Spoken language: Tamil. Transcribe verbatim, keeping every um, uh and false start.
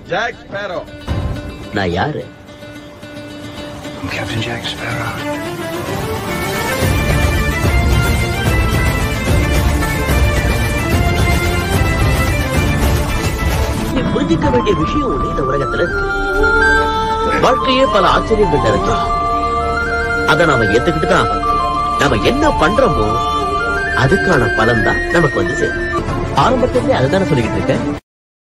Jack Sparrow. நான் யாரு? Captain Jack Sparrow. நீ புரிஞ்சிக்க வேண்டிய விஷயம் ஒண்ணு இந்த உலகத்துல இருக்கு. வாழ்க்கையே பல ஆச்சரியங்கள் நிறைஞ்சு அதை நாம ஏத்துக்கிட்டு தான் நாம என்ன பண்றோமோ அதுக்கான பலன் தான் நமக்கு வந்து சேரும். ஆரம்பத்திலே அதுதானே சொல்லிக்கிட்டு இருக்கேன்.